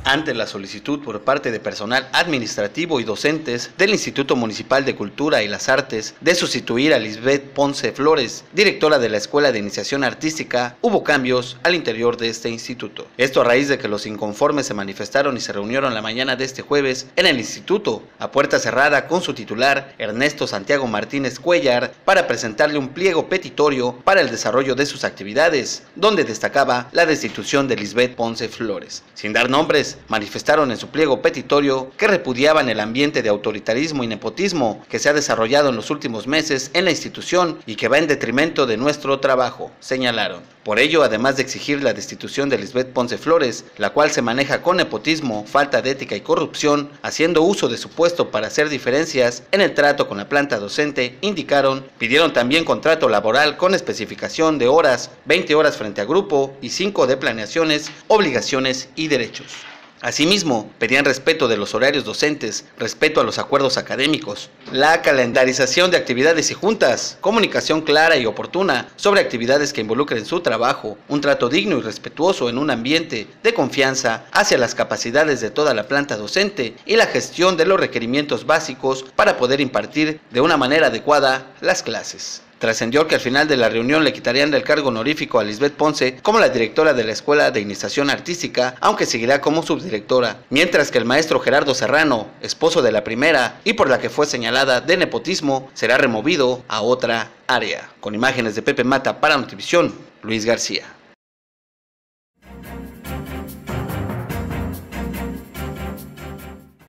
Ante la solicitud por parte de personal administrativo y docentes del Instituto Municipal de Cultura y las Artes de sustituir a Lisbeth Ponce Flores, directora de la Escuela de Iniciación Artística, hubo cambios al interior de este instituto. Esto a raíz de que los inconformes se manifestaron y se reunieron la mañana de este jueves en el instituto, a puerta cerrada con su titular, Ernesto Santiago Martínez Cuellar, para presentarle un pliego petitorio para el desarrollo de sus actividades, donde destacaba la destitución de Lisbeth Ponce Flores. Sin dar nombres, manifestaron en su pliego petitorio que repudiaban el ambiente de autoritarismo y nepotismo que se ha desarrollado en los últimos meses en la institución y que va en detrimento de nuestro trabajo, señalaron. Por ello, además de exigir la destitución de Lisbeth Ponce Flores, la cual se maneja con nepotismo, falta de ética y corrupción, haciendo uso de su puesto para hacer diferencias en el trato con la planta docente, indicaron, pidieron también contrato laboral con especificación de horas, 20 horas frente a grupo y 5 de planeaciones, obligaciones y derechos. Asimismo, pedían respeto de los horarios docentes, respeto a los acuerdos académicos, la calendarización de actividades y juntas, comunicación clara y oportuna sobre actividades que involucren su trabajo, un trato digno y respetuoso en un ambiente de confianza hacia las capacidades de toda la planta docente y la gestión de los requerimientos básicos para poder impartir de una manera adecuada las clases. Trascendió que al final de la reunión le quitarían del cargo honorífico a Lisbeth Ponce como la directora de la Escuela de Iniciación Artística, aunque seguirá como subdirectora, mientras que el maestro Gerardo Serrano, esposo de la primera y por la que fue señalada de nepotismo, será removido a otra área. Con imágenes de Pepe Mata para Notivisión, Luis García.